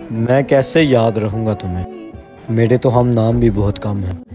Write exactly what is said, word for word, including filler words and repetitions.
मैं कैसे याद रहूँगा तुम्हें, मेरे तो हम नाम भी बहुत कम हैं।